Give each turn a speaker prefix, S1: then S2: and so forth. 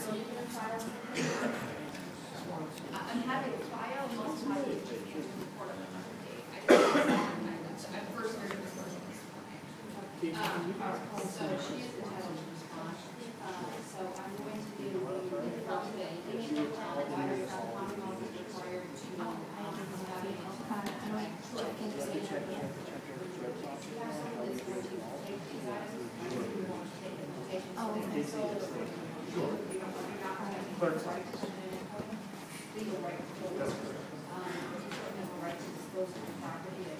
S1: So you're going to file? I'm having a file most of my report on another day. I'm first hearing this person this morning. So she is entitled to respond. So I'm going to do the first day. Any of the providers are commonwealth is required to legal right to dispose of the property.